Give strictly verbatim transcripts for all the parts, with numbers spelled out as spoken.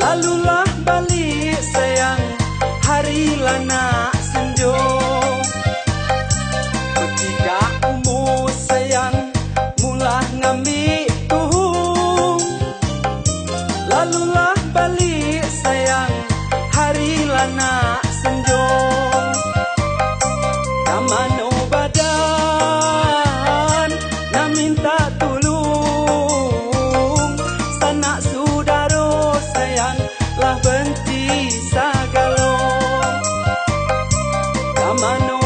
Lalulah balik sayang, hari lana senjo. Ketika umur sayang mulah ngambil tuhung. Lalulah balik sayang, hari lana senjo. Kamano badan na minta tolong, sanak saudara sayang lah benci sagalo. Kamano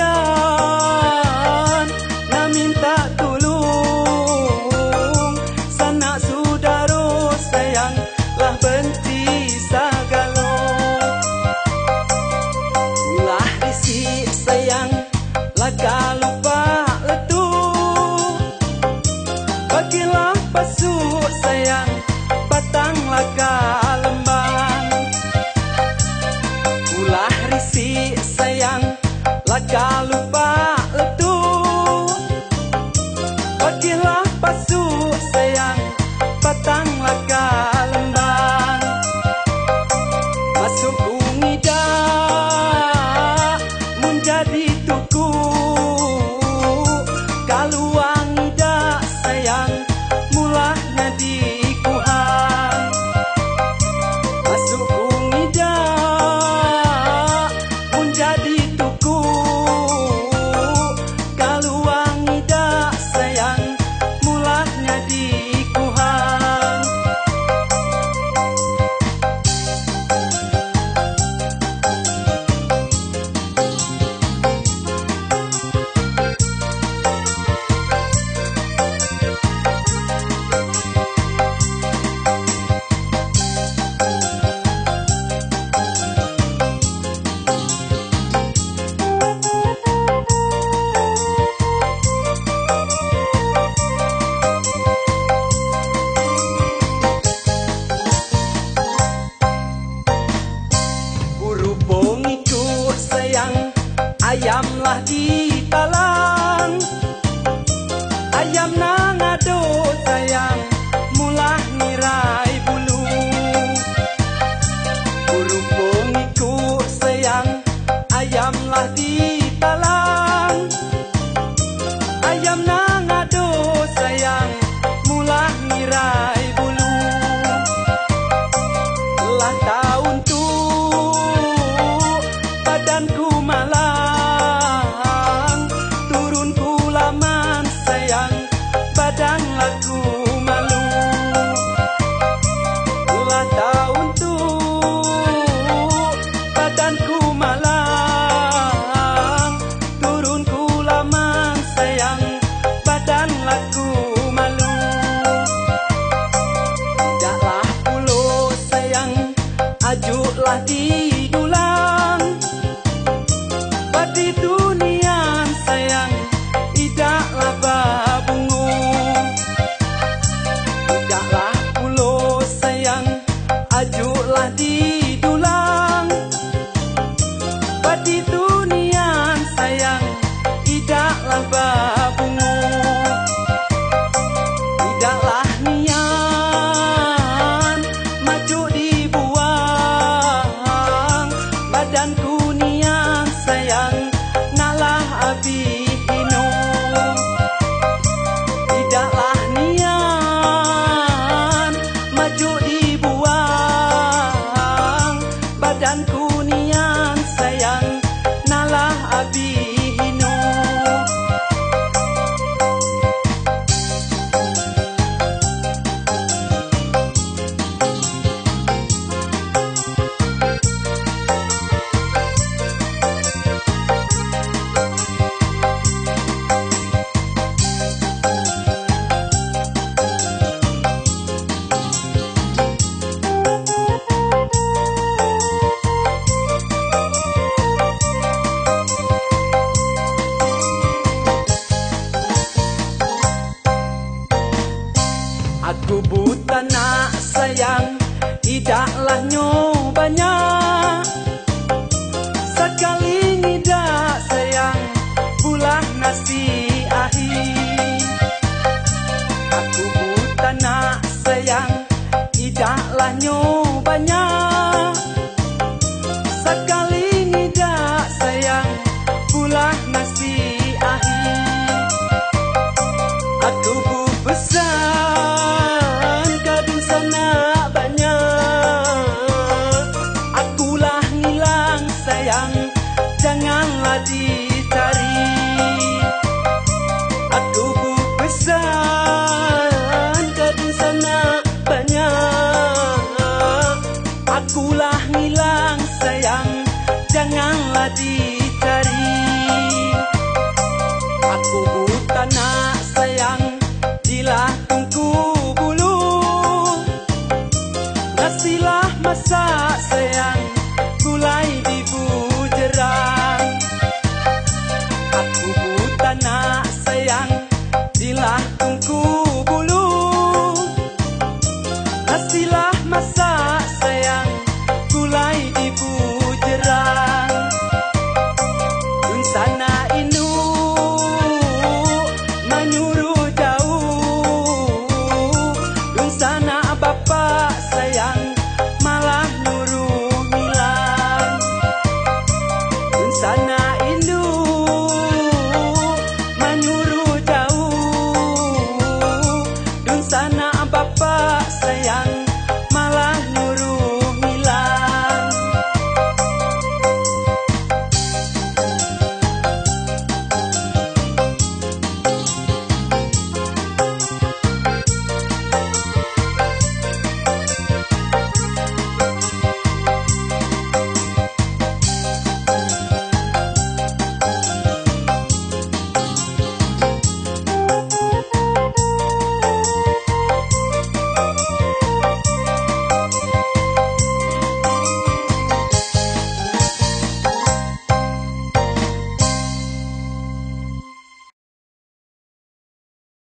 badan na minta tolong, sanak saudara sayang lah benci sagalo. Ulah risik sayang laga lupa letu, bagilah pasuk sayang batang laga lembang. Ulah risik sayang laga lupa letu, bagilah pasuk sayang batang laga lembang. Masuk ungida menjadi tuku, kaluang ida sayang mulahnya di kuhang. Masuk ungida menjadi tuku, kaluang ida sayang mulahnya di kuhang. Berhubung ikut sayang, ayamlah ditalang. Ayam nang ado sayang, mulah nirai bulu. Berhubung ikut sayang, ayamlah ditalang. Ayam nang ado sayang, mulah nirai bulu. Lah tahun tu badanku malang, turunku laman sayang, badan laku malu. Lah tahun tu badanku malang, turunku laman sayang, badan laku malu. Tidaklah pulo sayang, ajuklah didulang. Di dunia sayang, idaklah babungu. Idaklah pulo sayang, ajuklah didulang. Di dunia sayang, idaklah babungu. Idaklah nian maju dibuang, badanku nian sayang nalah abi hinung. Tidaklah nian maju dibuang, badanku nian sayang nalah abi hinung. Aku buta nak sayang, tidaklah nyobanya. Sekali tidak sayang, bulah nasi air. Aku buta nak sayang, tidaklah nyoba. banyak. Sekali ngidak sayang, pula nasihahi. Aku berpesan kadang sana banyak. Akulah ngilang sayang, janganlah dicari. Aku berpesan kadang sana banyak. Akulah ngilang sayang, janganlah dicari. Aku buta nak sayang, dilah tungku bulu. Nasilah masak sayang, gulai